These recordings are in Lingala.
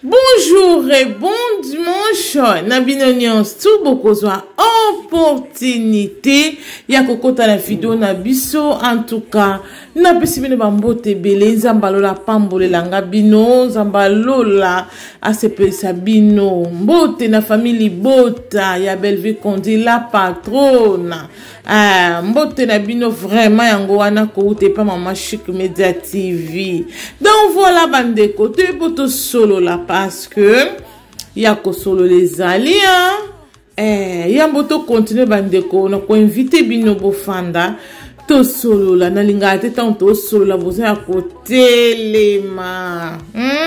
Bonjour et bon dimanche. Nabino nyons tout beaucoup soit opportunité ya kokota la vidéo na biso. En tout cas na pesimine bambote bele nzambalo la pambole langa bino nzambalo la asepe sabino mbote na famille bota ya Bellevue Kondi la patronne. Mbote na bino vraiment yango wana ko ute pa Mama Chic Media TV. Donc voilà bande côté poto solo la parce que yako solo les alliés yamboto continue bande ko na ko inviter bino bofanda to solo la na linga te tanto solo la boza ko telema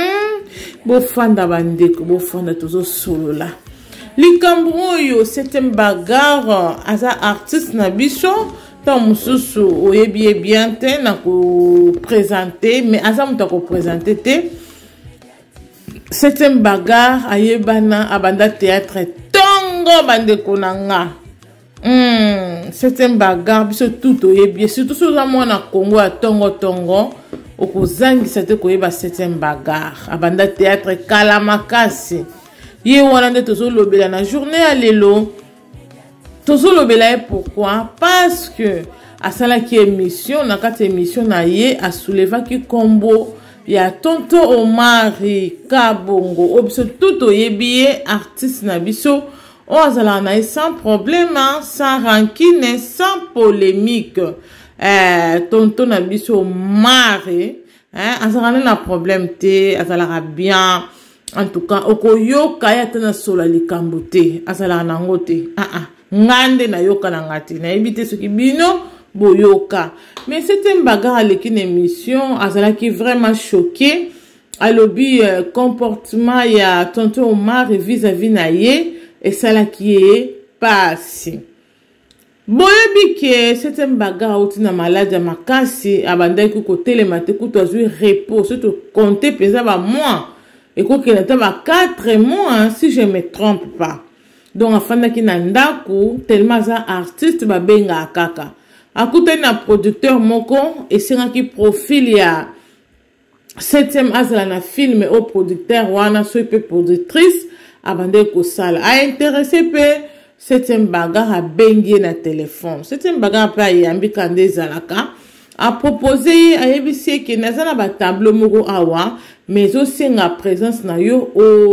bofanda bande ko bofanda to solo la Likambroyo, c'est un bagarre à sa artiste na biso. Tant mususu oyebi bien te na ko présenter mais asa muta ko présenter te. C'est un bagarre ayebana abanda théâtre tongo bande konanga. C'est un bagarre biso tout oyebi surtout sur la mona Congo a tongo okozangi sate koyeba c'est un bagarre abanda théâtre kalamakasi. Ye wana nde tozo lobela na journée à lelo tozo lobela pourquoi parce que asala ki émission na kati émission na ye a souleva ki kombo ya tonto Omari Kabongo obiso tout oyebiye artiste na biso o azala na sans problème sans rancune sans polémique tonto na biso Omari azala na problème te azala bien. En tout cas, okoyoka ya tena sola likambo te asala nango te ngande na yoka na ngati na ebite soki bino boyoka mais c'était une bagarre avec une émission azala qui vraiment choqué alobi comportement ya tonton Omar vis-à-vis na ye et ça qui est passé boyebi ke c'était une bagarre otina malade ya makasi abandaki ko telemate kuto azui repos surtout compter pesa ba mois. Et quoi qu'il y ait 4 mois, si je ne me trompe pas. Donc, afin qui nandaku, tellement ça artiste ba benga kaka. Akute na producteur moko, et c'est un qui profile ya 7e azala na film au producteur wana so pe productrice abande ko sala. A intéressé pe 7e bagarre a bengi na téléphone. 7e bagarre pa yambi kande zalaka. A proposé à ABC que nazana ba tableau moko awa mais aussi la présence na yo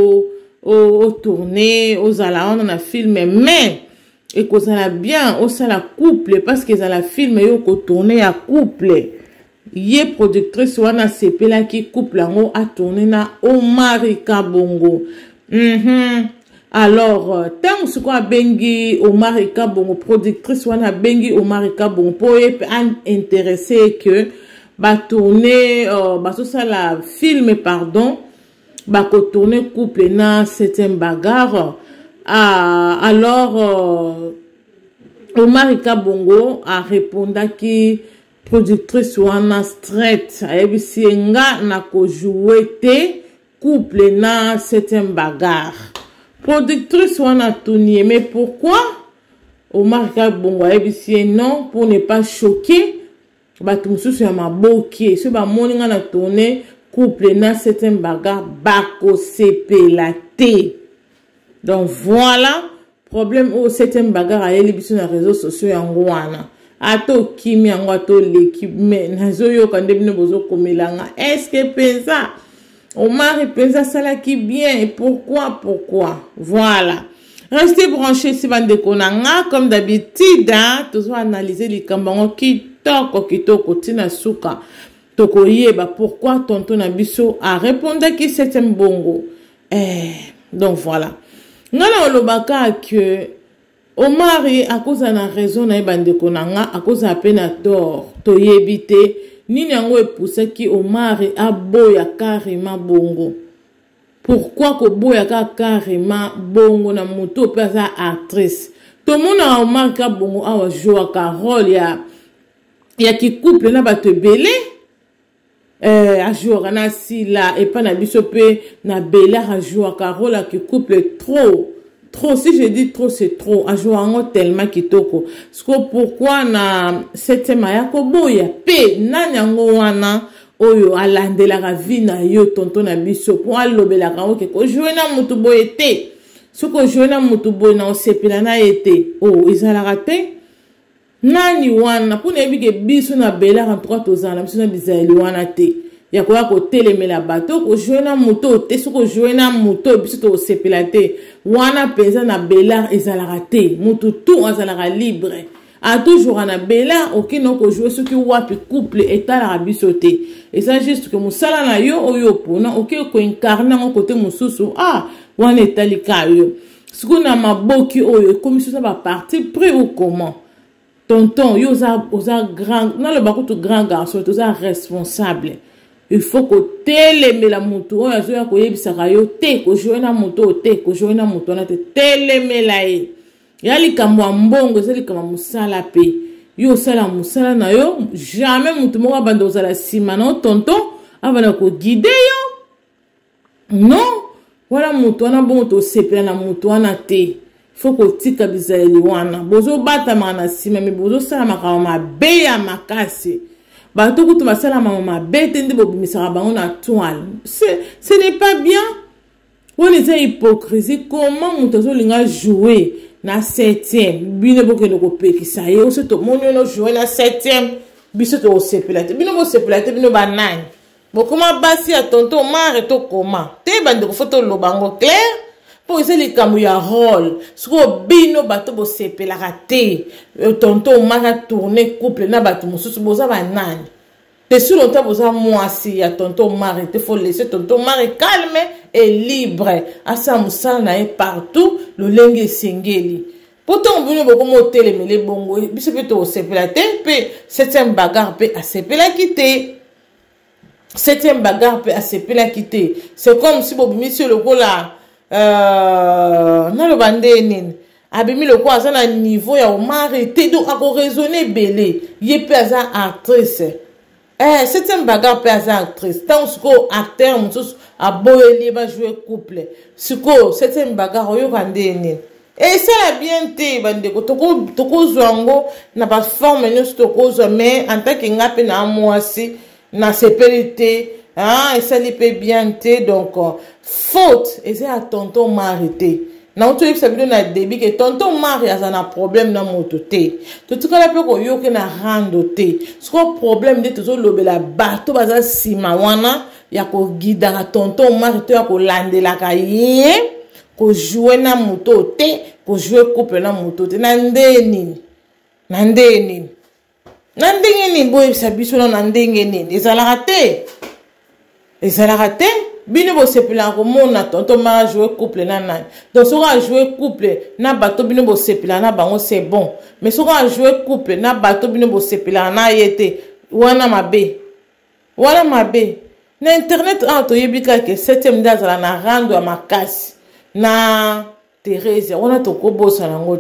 au tourner aux ala on a filmé mais et que ça la bien au ça la couple parce que ça la filmé yo ko tourner à couple yé productrice wana sepela qui couple ngo a tourner na Omari Kabongo alors tant ce quoi bengi Omari Kabongo productrice wana bengi Omari Kabongo pour être intéressé que ba tourner ba so ça la film pardon ba ko tourner couple na 7e bagarre alors Omari Kabongo a répondu qui productrice wana straight ABC nga na ko jouer te couple na 7e bagarre productrice wana tourner mais pourquoi Omari Kabongo ABC non pour ne pas choquer batu mususu ya maboki so ba moninga na tourner couple na 7e bagarre bako sepela te. Donc voilà problème au 7e bagarre a yeli biso na réseaux sociaux yango wana ato kimi yango ato l'équipe mais nazo yo kande bino bozo komelanga est-ce que pensa Omar pensa sala qui bien et pourquoi voilà. Restez branchés si bande konanga comme d'habitude toujours analyser les kambango kitoko tina suka toko yeba pourquoi tonton Nabiso a répondu que c'est un bongo donc voilà ngala olobaka que Omari à cause na raison na bande konanga à cause à peine à tort to yebite nini yango epousse ki Omari aboya carrément bongo. Pourquoi ko boya carrément bongo na moto pe sa actrice tout le monde a Omari Kabongo a joué ka rôle ya ki couple na bato belé a joué na sila et pas na biso pe na belé a joué ka rôle ki couple trop si je dis trop c'est trop a joué ngo tellement kitoko parce que pourquoi na 7e ya ko boya pe na nyango wana oyo alandelaka vie na yo tonton na biso po alobelaka oke kojue na mutu boye te soki ojue na mutu boye na osepela na ye te ezalaka te nani wana mpona yebi ke biso na belaka ntoka tozala na biso na bizaleli wana te ya koya kotelemela bato kojue na mutu te soki ojue na mutu biso tosepela te wana mpenza na belaka ezalaka te mutu tu azalaka libre a toujours na bela okino ko jouer ce qui wapi couple etalaka biso te et ça juste que musala na yo oyo pona ok ko incarner ngo côté mususu wana etalika yo siku na maboki oyo comme ça va partir près ou comment tonton yo oza grand na le bakutu grand garçon oza responsable il faut que telemela mutu oyo azoya ko yebisaka yo te ko jouer na mutu te ko jouer na mutu na te telemela ye ya likambo ya mbongo eza likambo ya mosala pe yo osala mosala na yo jamais mutu moko abanda kozala nsima na yo tonton abanda koguide yo non wana mutu wana bongo tosepela na mutu wana te fo kotika bizaleli wana bozobatamaka na nsima me bozosalamaka mabe ya makasi bato kutu basalamaka mabe te nde bobimisaka bango na toile ce n'est pas bien wana eza hypocrisie comment mutu azolinga jouer na 7e bino bokende kopekisa ye ose tomoni ono jouer na 7e biso tosepela te bino bosepela te bino banani bokoma basi ya tonton mare tokoma te bandeko fo toloba ngo clair mpo eza likambo ya role siko bino bato bosepelaka te tonton mare atourne couple na bato mosusu boza banani te si longtemps boza mwasi ya tonton mare te faut laisser tonton mare calme et libre asa mosala na ye partout lolenge esengeli pourtant bino bokomo otelemele bongo biso mpe tosepela te mpe 7e bagarre mpe asepelaki te 7e bagarre mpe asepelaki te c'est comme si bobimisi lokola naloba nde nini abimi lokola aza na niveau ya omare te donc akoraisonne ebele ye mpe aza actrice 7e bagarre pe aza actrice tant siko acteur mosusu aboyeli bajouer couple siko 7e bagarre oyoka nde nini esala bien te bandeko tokozwa yango na baforme nyonso tokozwa mais en tant que nga mpe na mwasi na sepeli te esali mpe bien te donc faute eza ya tonton mari te na otoyebisa bino na debi ke tonton mari aza na problème na moto te totikala mpe koyoke na rando te siko problème nde tozolobela bato baza nsima wana ya kogidaka tonton mari to ya kolandelaka ye kojoue na moto te kojoue couple na moto te na ndenge nini na ndenge nini boyebisa biso na ndenge nini ezalaka te bino bosepelaka komona tonton mari jouer couple na nani donc soki ajouer couple na bato bino bosepelaka na bango c'est bon mais soki ajouer couple na bato bino bosepelaka na ye te wana mabe na internet toyebi kaka 7e nde azala na rando ya makasi na Thérèse wana tokobosana yango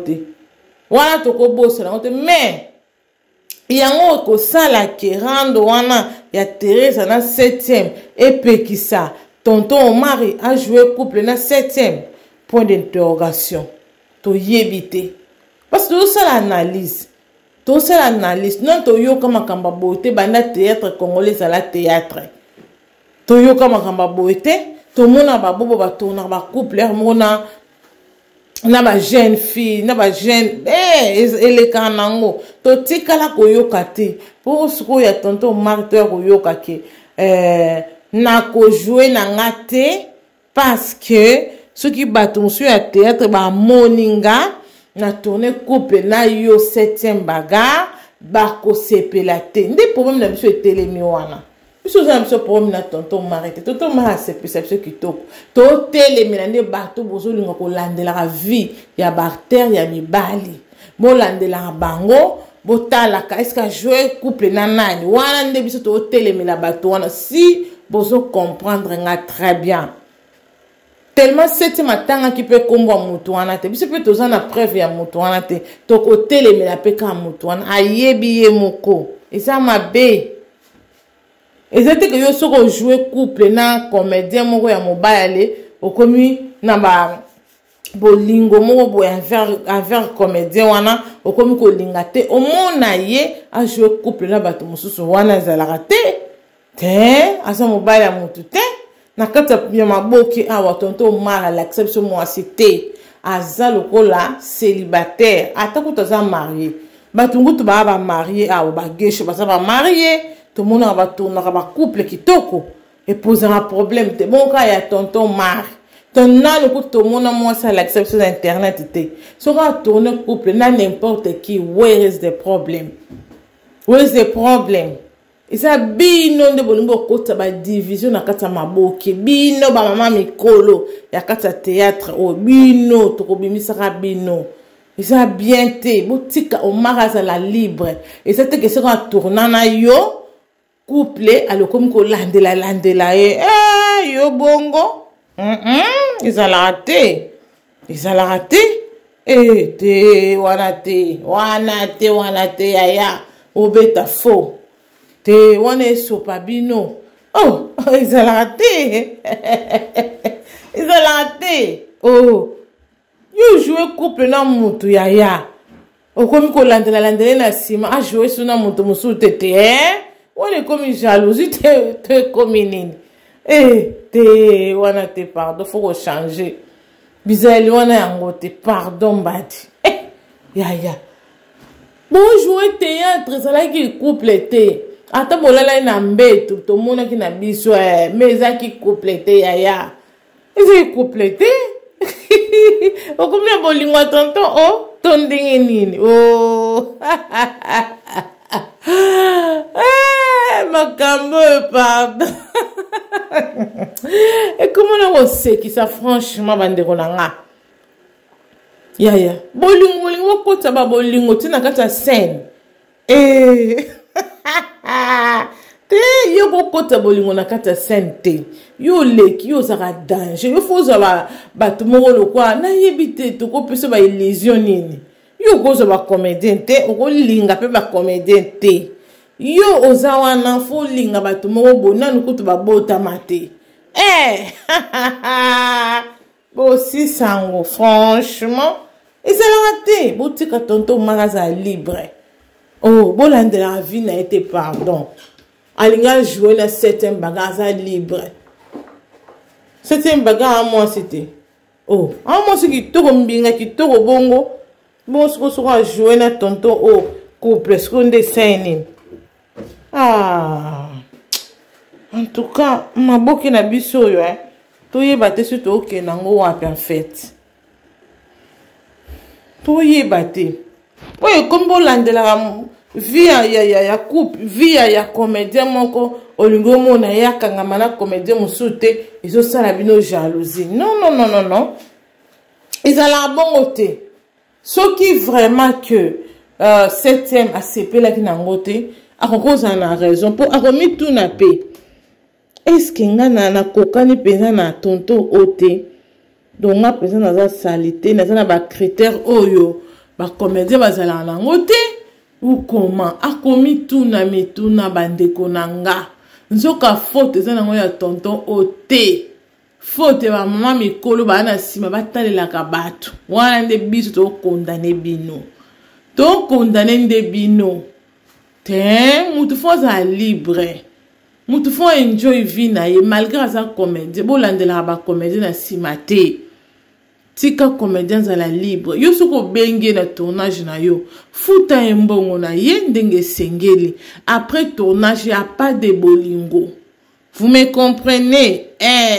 te mais yango kosala ke rando wana ya Thérèse na 7e epekisa tonton Omari a joué couple na 7e point d'interrogation toyebi te parce que tosala analyse non toyoka makambo boye te banda théâtre congolais ala théâtre toyoka makambo boye te tomona babobo batona ba couple mona na ba jeune fille na ba jeune eleka nango totikala koyoka te pour siko ya tonton Martin koyoka ke na ko jouer na ngate parce que ce qui baton sur ya théâtre ba moninga na tourner couple na yo 7e bagarre ba ko sepela te ndi problème na biso etelemi wana biso za biso problème na tonton Marite tonton Mara sepisa biso kitoko to telemi na ne bato bozolinga ko landela la vie ya barter ya mibali bo landela bango botala ka est-ce que jouer couple na nani wana nde biso to telemi la bato wana si bozo comprendre nga très bien tellement cette matanga qui peut kombo mutu wana te biso peut toza na preuve ya mutu wana te to ko telemi la peka mutu wana ayebi ye moko eza mabe ezate que yo soko jouer couple na comédien moko ya mobile okomi na ba bolingo moko bo envers comédien wana okomi ko linga te omona ye a jouer couple na bato mususu wana zalaka te te asa mobali ya mutu te na kati ya maboki awa tonton mara l'acception mwasi te aza lokola célibataire ata kuta aza marié bato ngutu baa ba marié awa bageshe baza ba marié tomonaka batonaka bacouple kitoko epozaka problème te bonka ya tonton mara ton nanu kutu tomona mwasi l'acception na internet te soki atourne couple na n'importe qui where is the problem? Where is the problem? Isa bino nde bolingo kota ba division na kata maboke bino ba mama mikolo ya kata théâtre o bino tokobimisaka bino isa bien te botika o magaza la libre isa te que sera tournana yo couple alokomi ko landela yo bongo isa la raté te wana te ya obeta faux te wane sopa bino oh izala te oh yo jouer couple na mutu ya okomi ko landela na sima a jouer sur na mutu musu tete wane komi jalousie te komi nini te wana te pardon faut ko changer bizali wana yango te pardon badi ya bon jouer théâtre ça là qui couple te ata bolala na mbetu to mona ki na biso meza ki couplete ya ezi couplete okomia bolingo tonton o tondingi nini oh makambo pardon et comment on sait qui ça franchement bandeko nanga ya bolingo kota ba bolingo tina kata scène te yo bokota bolingo na kata sente yo leki yo zaka danger yo foza ba tumoko lokwa na yebite to ko pesa ba illusion nini yo gozo ba comédien te o linga pe ba comédien te yo ozawana fo linga ba tumoko bona nukutu ba bota mate bo si sango franchement ezala te botika tonton magaza libre. Oh, bolande la vie n'a été pardon. Alinga jouer la 7e bagarre libre. 7e bagarre à moi c'était. Oh, à moi c'est qui toko mbinga qui toko bongo. Bon, ce qu'on sera jouer na tonton oh couple ce qu'on dessine. Ah. En tout cas, ma boki na biso yo to yebate surtout OK nango wa en fait. To yebate. Oui, comme bolande la via ya couple via ya comédien moko olingo mona ya kangama na comédien musute izo sala bino jalousie non ezala bongo te soki vraiment que 7e ACP la kinango te akokoza na raison pour akomi tout na pe est-ce que ngana na kokani penza na tonton ote donc nga penza na za salité na za ba critères oyo ba comédien bazala na ngote ou comment akomi tuna mituna bandeko nanga nzoka faute za nango ya tonton ote faute ba mama mikolo ba na sima batalelaka bato wana nde biso to condamner bino te mutu foza libre mutu fo enjoy vie na ye malgré sa comédie bolandela ba comédie na sima te tika comédien zala libre yo soko benge na tournage na yo futa embongo na ye ndenge sengeli après tournage ya pas de bolingo vous me comprenez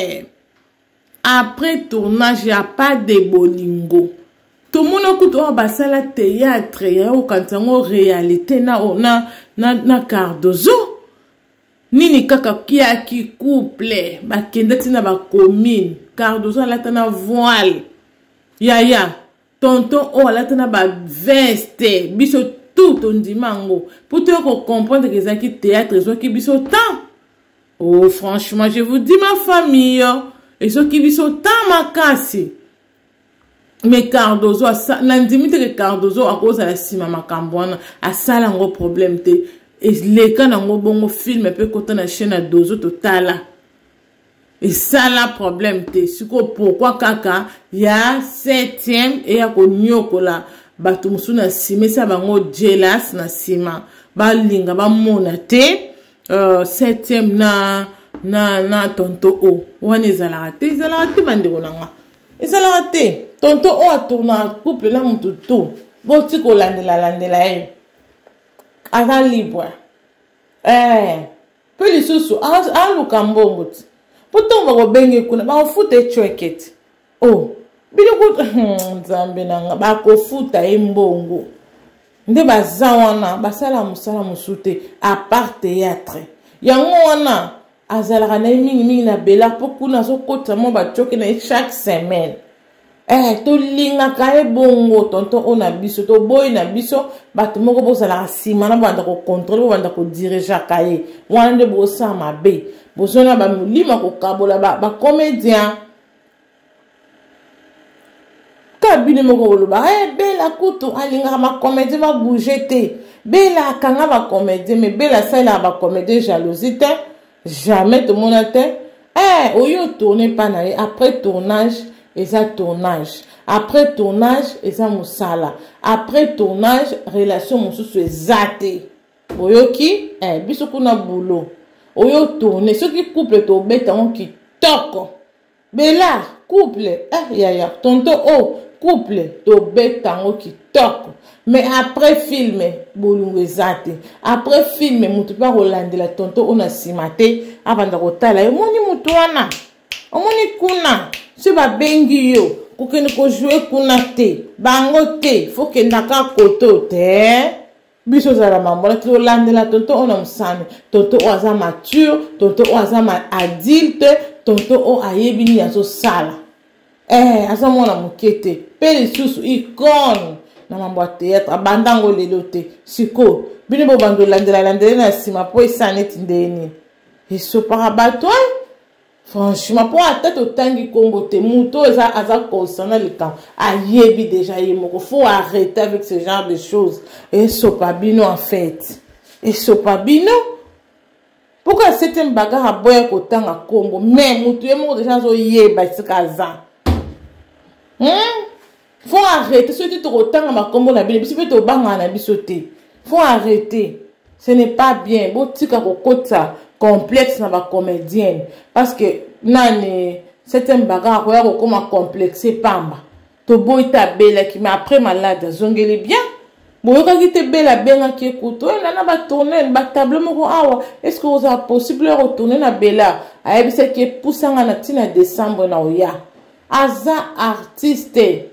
après tournage ya pas de bolingo tout le monde kuto basala théâtre ya okantango réalité na Cardozo nini kaka kia ki couple bakenda tina ba commune Cardozo alata na voile ya tonton o alata na ba veste biso tout on dimango pour te comprendre que ça qui théâtre so ki biso temps oh franchement je vous dis ma famille et so ki biso temps makasi mais Cardozo nandimite que Cardozo a cause la sima makambwana a sala ngo problème te et les cas nango bongo film peut côté na chaîne à dozo totala et ça la problème te siko pourquoi kaka ya 7e et ya ko nyoko la batu musuna sima ça bango jealous na sima ba linga ba mona te 7e na tonto o wana ezalaka te bandeko nanga ezalaka te tonto o atourna couple na mutu tu boti kolandela ye aza libre mpe lisusu aluka mbongo ti po ntongo bakobenge kuna bakofuta ecweke ti biloko nzambe nanga bakofuta ye mbongo nde baza wana basala mosala mosusu te apart théâtre yango wana azalaka na ye mingi na bela mpo kuna azokota mo batyoki na ye chaque semaine tolingaka ye bongo tonton o na biso toboyi na biso bato moko bozalaka nsima na banda kocontrole bobanda kodirijaka ye wana nde bosala mabe bozona bamolima kokabola bacomédien ka bino moko koloba bela kutu alingaka bacomédien babouge te bela akanga bacomédien mais bela asalelaka bacomédien jalousie te jamais tomona te oyo tourne pa na ye après tournage eza tournage après tournage eza mosala après tournage relation mosusu eza te oyoki biso kuna boulot oyo tourne soki couple tobeta ngo kitoko bela couple yaya tonto o couple tobeta ngo kitoko mais après film bolungu eza te après film mutu mpe akolandela tonto ona nsima te abanda kotala ye omoni mutu wana omoni kuna so babengi yo kokende kojoue kuna te bango te fokendaka koto te biso ozala mambola tolandela tonto ona mosane tonto o aza mature tonto o aza adulte tonto o ayebi nini azosala aza mwana moke te mpe lisusu icone na mambo ya théâtre abandango lelo te siko bino bobanda olandela na nsima mpo esa neti ndeni esopaka bato franchement mpo ata totangi kombo te mutu aza concernant likambo ayebi déjà ye moko faut arrêter avec ce genre de choses esopa bino en fait esopa bino pourquoi septième bagarre aboya kotanga kombo mais mutu ye moko déjà azoyeba esika aza faut arrêter soki tokotanga makombo na bino biso mpe tobangana na biso te faut arrêter ce n'est pas bien botika kokota complexe na bacomédienne parce que nani septième bagarre akoya kokoma complexe pamba toboyi ta belaki mais après malade azongeli bien boyokaki te bela bengaki ekutu nana batourne batable moko awa est-ce que oza possible retourner na bela ayebisaki epusanga na ntina décembre na oya aza artiste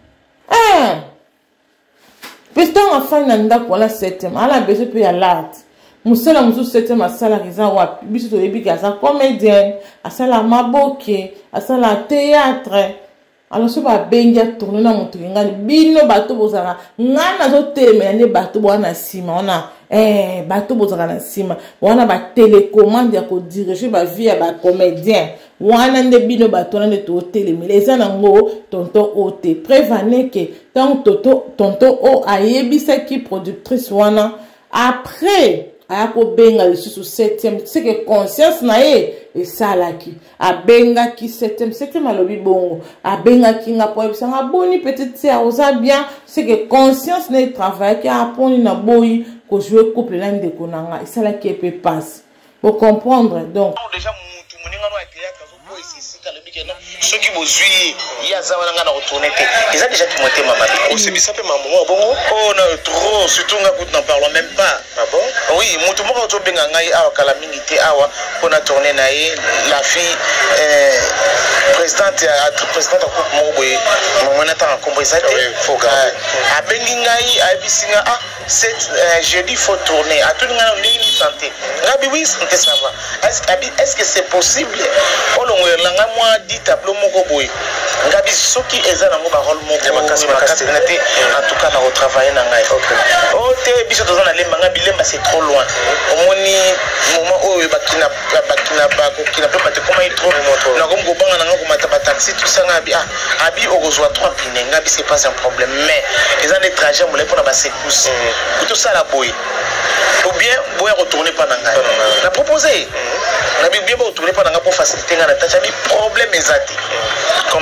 mpe ntango afani na ndako wana septième ala beso mpe ya larte musala mosusu septième asalaka eza wapi biso toyebiki aza comédienne asala maboke asala théâtre alors so babengi atourne na moto ngani bino bato bozalaka ngani nazotelemela nde bato bwana na nsima wana bato bozalaka na nsima wana batelecommande ya kodirige bavie ya bacomédien wana nde bino bato wana nde totelemela eza nango tonto o te prévane ke ntango tonto o ayebisaki productrice wana après aya kobenga lisusu septième c'est que conscience na ye esalaki abengaki septième alobi bongo abengaki nga po yebisanga boni petite sœur oza bien c'est que conscience na travaillaki aponi na boyi kojouer couple na ndeko nanga esalaki epe passe pour comprendre donc déjà mutu moninga no ateyaka zo esisika le bikena soki bozui ya zawana nga na retourner te eza déjà tout motema mabe osebisa pe maman bongo oh non trop surtout nga n'en parlons même pas ah bon oui mutu moko to benga ngai awa kala mingi te awa pona tourner na ye la fille présidente à coupe moboye mona ta kombo eza te foga abengi ngai abisinga cette jeudi faut tourner à tout nga ndini santé ngabi oui santé ça va est-ce que c'est possible olongwelanga moi dit tableau moko boye ngabi soki eza nango ba rôle moko makasi na te en tout cas na retravailler na ngai oh te biso toza na lemba ngabi lemba c'est trop loin omoni moment oyo bakina pe pate comment il trop na comme go banga nanga ko mata ba taxi tout ça ngabi abi okozwa 3 pine ngabi c'est pas un problème mais eza des trajets mo le pona ba secousse tout ça la boye ou bien boye retourner pas na ngai na proposer ngabi bien retourner pas na ngai pour faciliter nga na tâche abi problème ezati comme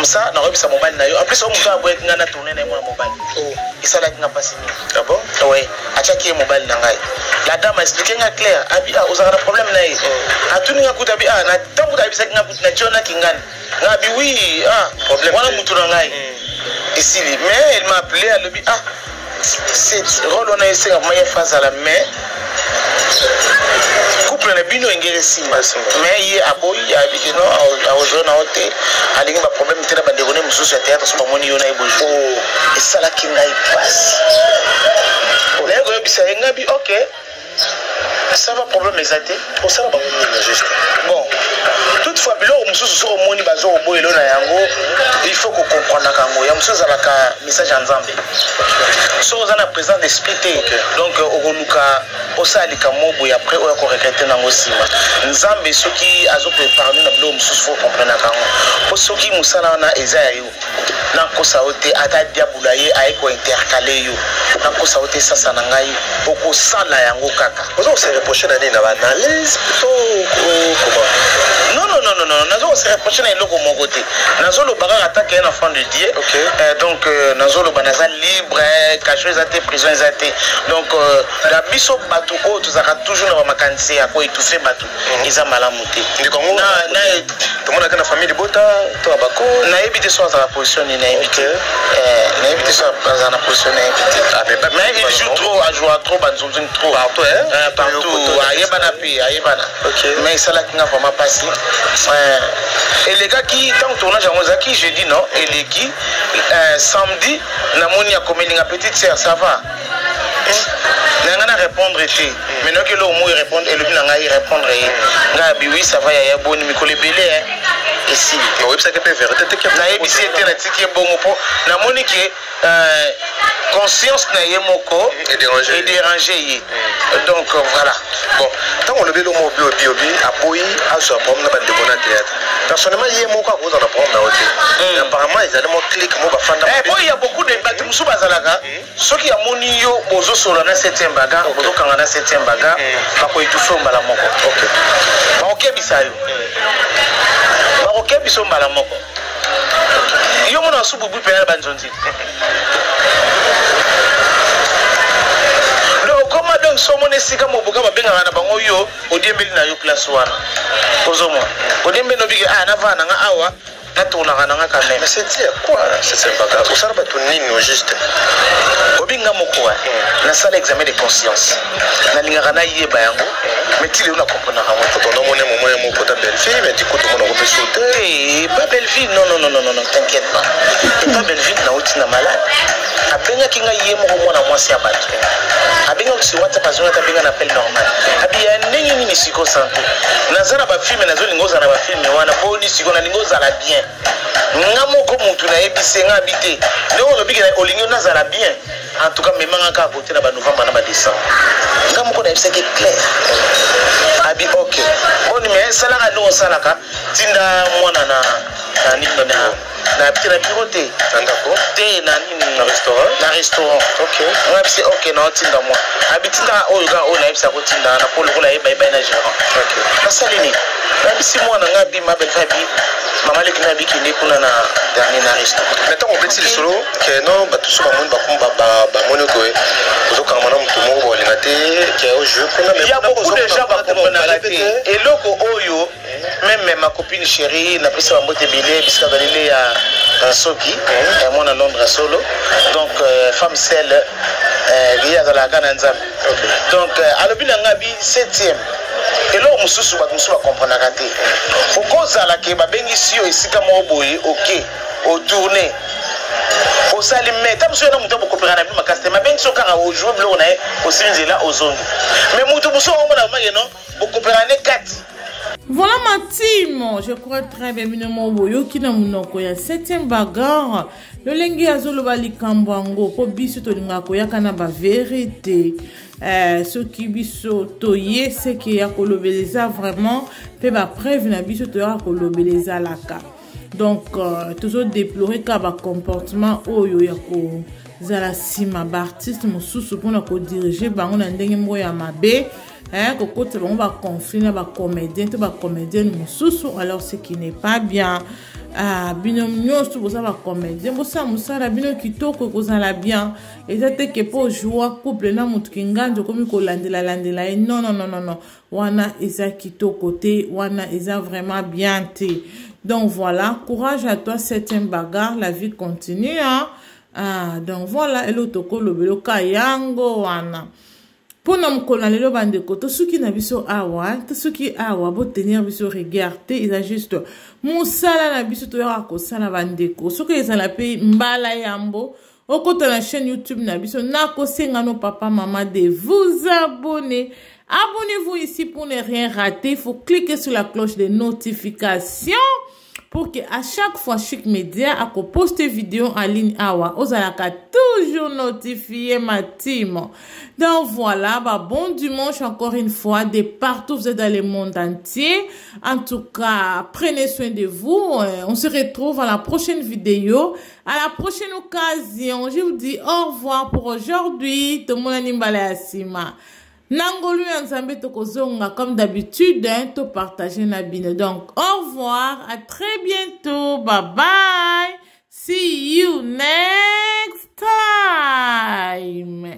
ça na robisa mobile na yo en plus on muta boye nga na tourner na mo mobile ça la nga passer ah bon oui achaki mobile na ngai la dame expliquer nga clair abi ozara problème na ye atuni nga kuta bi na tangu da bisa nga kuta na chona kingani nga bi oui problème wana mutu na ngai ici mais elle m'a appelé à lobby c'est rôle on a essayé à moyen face à la main couple na bino engere simba mais yi aboyi abi no a ozona hote alingi ba problème tena ba dégonner mususu ya théâtre so ba moni yo na ibojo et ça la kinga i passe on est go bisa nga bi OK ça va problème exacté pour ça ba moni juste bon toutefois bilo mususu so moni bazo oboyelo na yango il faut qu'on comprenne kango ya mususu ala ka message en Nzambe so ozana présent d'esprit donc okoluka osali kamobo ya après oya ko regretter nango sima Nzambe soki azo préparer na bilo mususu faut comprendre kango po soki musala na eza ya yo na kosa ote ata diabula ye ay ko intercaler yo na kosa ote sasa na ngai oko sala yango kaka ozo se reprocher na nini na analyse comment non nazo se reprocher na eloko moko te nazo lo baka attaquer un enfant de Dieu donc nazo lo banaza libre caché ezate prison ezate donc la biso batu o tozaka toujours na makanisi ya ko étouffer batu eza malamu te ndiko ngo na to mona kana famille bota to abako na ebité so za la position ni na ebité na ebité so za na position na ebité mais il joue trop a jouer trop banzonzing trop partout ayebana pi ayebana mais ça la kinga vraiment passé et les gars qui tant tournage en Ozaki jeudi non et les qui samedi na moni a comme une petite sœur ça va nanga na répondre été maintenant que le mot répondre et le nanga y répondre nga bi oui ça va ya boni mikole belé ici oui ça que peut vérité te na ebisi était na tiki bongo po na moni que conscience na yemoko et déranger donc voilà bon tant on le veut le mot biobi aboyi azo pom na bande bona théâtre personnellement yemoko a dans la pom na hôtel apparemment ils allaient mo clic mo ba fanda bon il y a beaucoup de bâti musu bazalaka soki ya moni yo bozo solo na 7e baga bozo kanga na 7e baga ba ko itufe mbala moko ba OK bisayo ba OK biso mbala moko yo mona sububu pe na banzonzi comment donc somo ne sika mobuka babenga na bango yo odiembeli na yo place wana ozomo odiembe no bige na vana nga awa na tona nga quand même mais c'est dire quoi c'est baga au sarba to nini juste obinga moko na sala examen de conscience na linga na yeba yango mais tu le na comprendre nga moto to mona momo ya moko ta belle fille mais du coup tout le monde peut sauter pas belle fille non t'inquiète pas et pas belle fille na otina malade abenga kinga yemo ko mona mwasi ya bato abenga ko WhatsApp azona tabenga na appel normal abiya nini ni siko santé nazana ba film nazo lingoza na ba film wana boni siko na lingoza la bien ngamo ko mutu na ebise nga habité leo lobi na olingo nazala bien en tout cas memanga ka côté na ba novembre na ba décembre ngamo ko na ebise ke clair abi OK boni mais sala ka no sala ka tinda mwana na nini na petite bureauté ndako te na nini na restaurant OK on a c'est OK na tinda moi habitinda oyo ga ona ebisa ko tinda na polo ko la eba na gérant OK na salini na bisi mwana ngabi mabel fabi mama le kina biki ne kuna na dernier na restaurant maintenant on petit solo que non ba tout so ba mon ba kumba ba moni ko zo ka mona mutu mo bo lingate que au jeu kuna mais il y a beaucoup de gens ba comprendre et loko oyo même ma copine chérie na pesa mbote belé bisika balele ya Soki et moi à Londres solo donc femme celle via de la Ghana Nzambe donc alobina ngabi 7e et là mususu ba mususu ba comprendre raté okoza la ke ba bengisi yo esika mo boye OK au tourner au salimé tam so na muto ko kopera na bi makaste ma bengi so kanga o jouer blo na o sinzela o zongi mais muto muso o mona ma yeno ko kopera ne 4. Voilà ma team, je crois très bien minimum boyo qui na munoko ya 7e bagarre le lengi azolo bali kambango po biso to linga ko yakana ba vérité ce qui biso to yese ki ya kolobeleza vraiment pe ba preuve na biso to ya kolobeleza laka donc toujours déplorer ka ba comportement oyo ya ko zala sima ba artiste mosusu pona ko diriger bango na ndenge moko ya mabe kokota bango ba conflit na ba comédien to ba comédienne mosusu alors ce qui n'est pas bien. Bino nyonso bosa ba comédien bosa musala bino kitoko kozala bien ezate ke po joie couple na mutu kinganjo komi ko landela non wana eza kitoko te wana eza vraiment bien te. Donc voilà, courage à toi, c'est un bagarre, la vie continue donc voilà elotoko lobelo kayango wana pona mkola lelo bandeko to suki na biso awa to suki awa bo tenir biso regarder il a juste musala na biso to ya ko sala bandeko soki ezala pe mbala yambo okota na chaîne YouTube na biso na ko senga no papa maman de vous abonner. Abonnez-vous ici pour ne rien rater. Il faut cliquer sur la cloche de notification pour que à chaque fois Chic Media a posté vidéo en ligne awa ozalaka toujours notifié ma team. Donc voilà, bon dimanche encore une fois de partout vous êtes dans le monde entier. En tout cas, prenez soin de vous. On se retrouve à la prochaine vidéo, à la prochaine occasion. Je vous dis au revoir pour aujourd'hui. Tout le monde animale asima. Nangolu Nzambe tokozonga comme d'habitude to partager na bino. Donc au revoir, à très bientôt, bye bye, see you next time.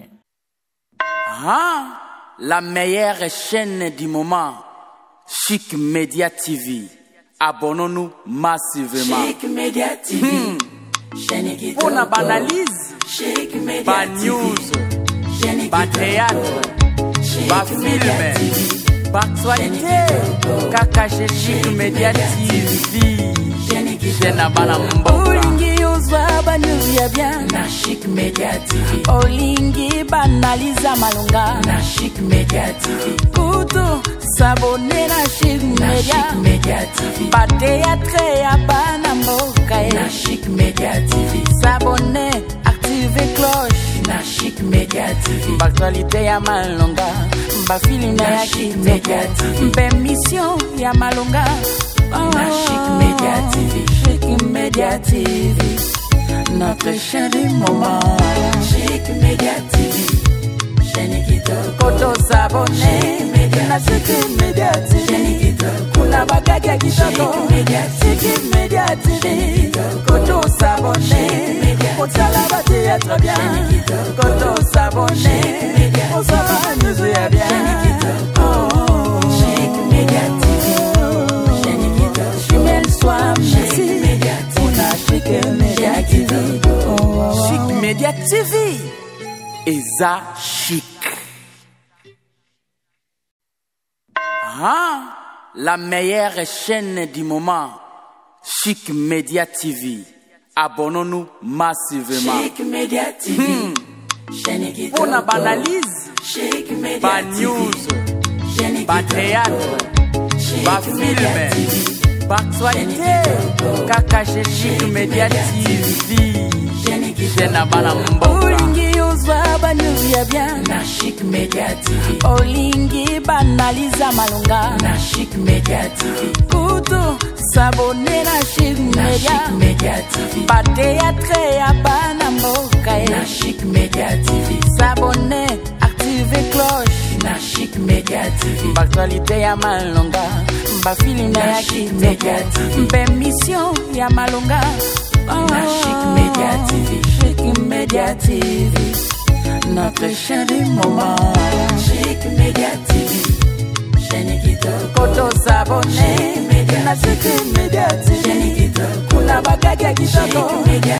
La meilleure chaîne du moment, Chic Media TV. Abonnons-nous massivement. Chic Media TV. Pour la analyse, Chic Media pas news, pas théâtre, pas film, pas actualité. Kaka Chic Media TV. Jena Balambo. Olingi uzwa banews ya bien na Chic Media TV. Olingi banaliza malunga na Chic Media TV. Kutu s'abonner na Chic Media TV. Ba théâtre ya bana mboka na Chic Media TV. S'abonner, activer cloche na Chic Media TV. Ba actualité ya malunga, ba film ya Chic Media TV. Ba mission ya malunga na Chic Media TV. Chic Media TV, notre chaîne du moment. Chic Media TV, chaîne qui te koto s'abonner. Na Chic Media TV, chaîne qui te kuna bagaga kitoko. Chic Media TV, koto s'abonner. Kotala bati être bien. Koto s'abonner. On s'abonne nous est bien. Chic Media TV, chaîne qui te jumelle soit merci. Chic Media TV. Chic Media TV. Eza chic. La meilleure chaîne du moment, Chic Media TV. Abonnons-nous massivement. Chic Media TV. Chaîne qui pour la analyse, Chic Media pas news, pas théâtre, pas film, pas actualité. Kaka Chic Media TV. Jena Balambo. Olingi uzwa banews ya bien na Chic Media TV. Olingi banaliza malunga na Chic Media TV. Kutu s'abonner na Chic Media TV. Ba théâtre ya bana mboka na Chic Media TV. S'abonner, activer cloche na Chic Media TV. Ba actualité ya malunga, ba film ya Chic Media TV. Ba mission ya malunga na Chic Media TV. Chic Media TV, notre chaîne du moment. Chic Media TV, chaîne qui te koto s'abonner. Na Chic Media TV, kuna bagaga kitoko.